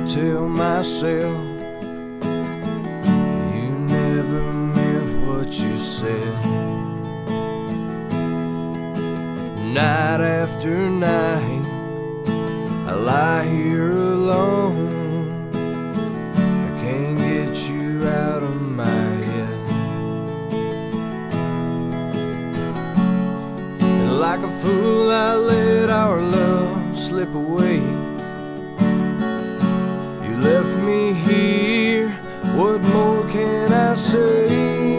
tell myself you never meant what you said. Night after night I lie here alone. I can't get you out of my head. And like a fool I let our love slip away. You left me here, what more can I say?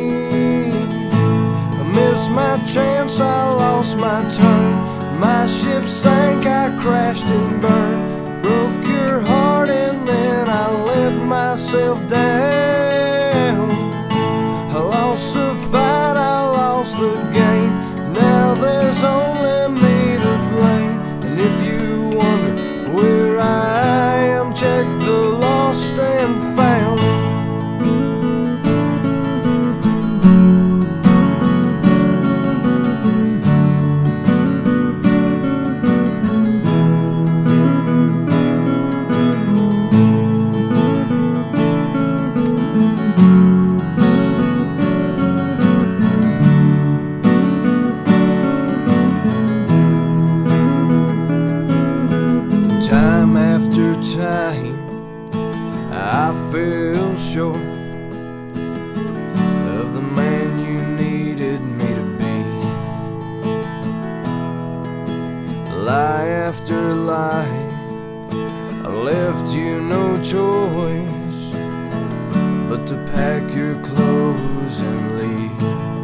I missed my chance, I lost my turn. My ship sank, I crashed and burned. Broke your heart and then I let myself down. I lost the fight, I lost the game. Now there's only me to blame. And if you wonder where I am, check the lost and found. Time after time I fell short of the man you needed me to be. Lie after lie, I left you no choice but to pack your clothes and leave.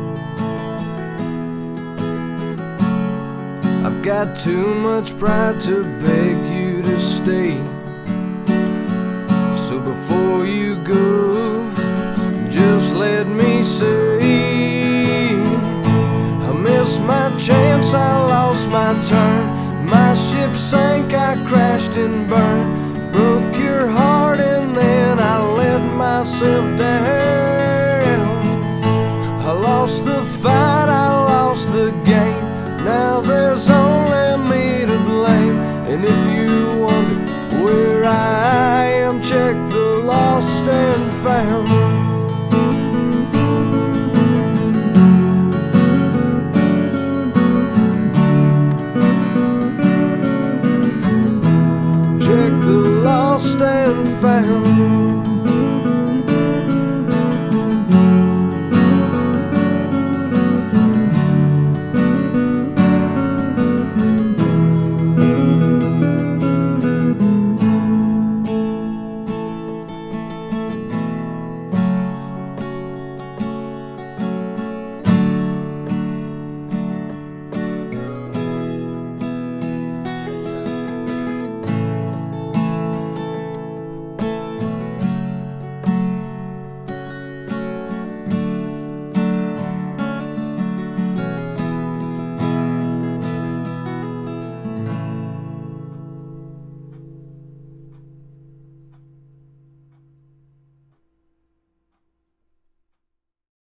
I've got too much pride to beg you to stay. So before you go, just let me say I missed my chance, I lost my turn. My ship sank, I crashed and burned. Broke your heart and then I let myself down. I lost the fight, I